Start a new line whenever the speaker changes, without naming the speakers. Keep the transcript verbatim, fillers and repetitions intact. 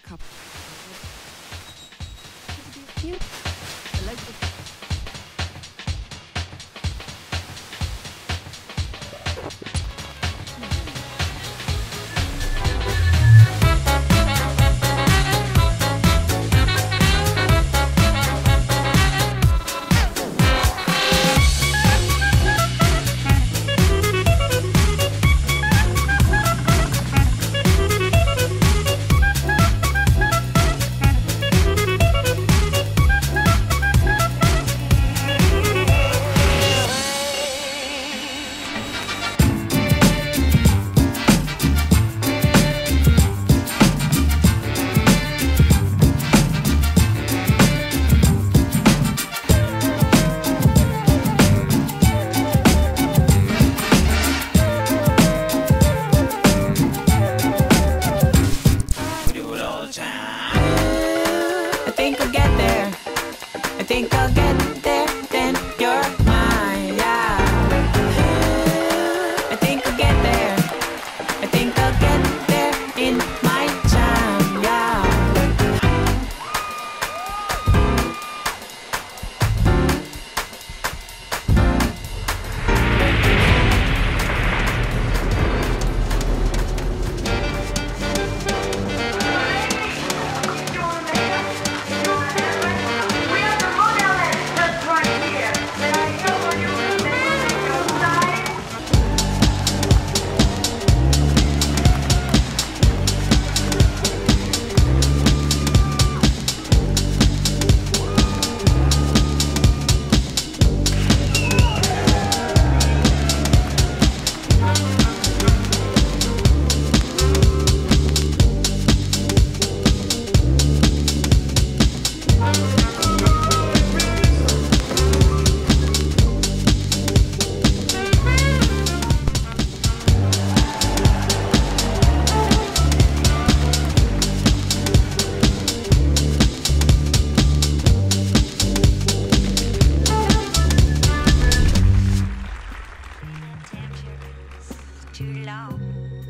couple.
Cute.
I like the
I think I'll get there. I think I'll get there. Then you're mine, yeah. I think I'll get there. I think I'll get there in my time, yeah.
Too long.